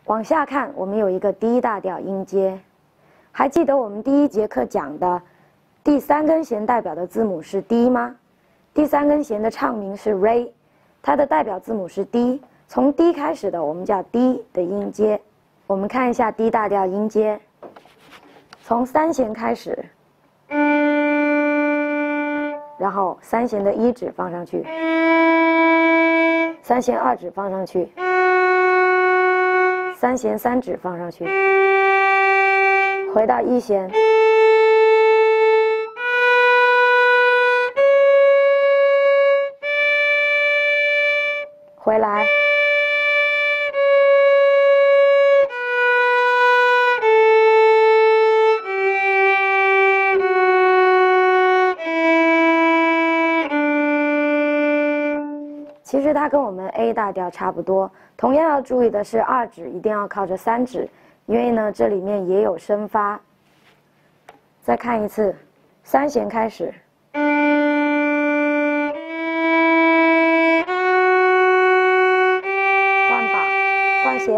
往下看，我们有一个 D 大调音阶，还记得我们第一节课讲的第3根弦代表的字母是 D 吗？第3根弦的唱名是 Re， 它的代表字母是 D， 从 D 开始的我们叫 D 的音阶。我们看一下 D 大调音阶，从3弦开始，然后3弦的1指放上去，3弦2指放上去，3弦3指放上去，回到1弦，回来，其实它跟我们 A 大调差不多，同样要注意的是2指一定要靠着3指，因为呢这里面也有升发。再看一次，3弦开始，换把，换弦，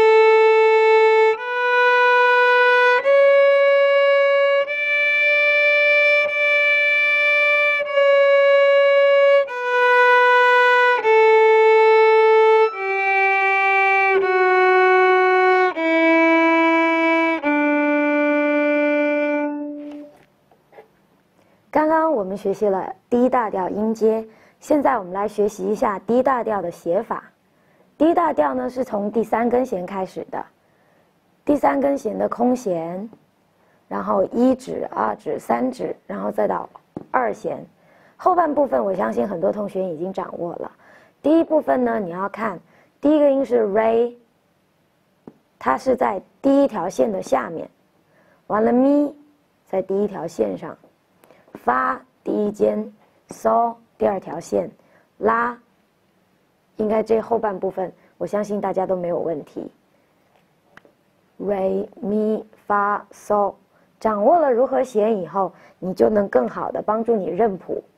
刚刚我们学习了 D 大调音阶，现在我们来学习一下 D 大调的写法。D 大调呢是从第3根弦开始的，第3根弦的空弦，然后1指、2指、3指，然后再到2弦。后半部分我相信很多同学已经掌握了。第一部分呢，你要看第一个音是 Re， 它是在第1条线的下面，完了咪在第1条线上。发第1间，嗦第2条线，拉，应该这后半部分我相信大家都没有问题。Re Mi Fa So， 掌握了如何写以后，你就能更好的帮助你认谱。